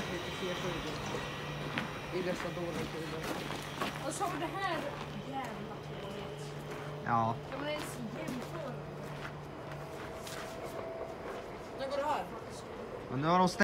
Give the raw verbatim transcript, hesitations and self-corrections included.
lite T sju i dessa dåliga tider. Och så det här jävla tåget. Ja. Kan man ens jämföra? När går det här? Men nu har de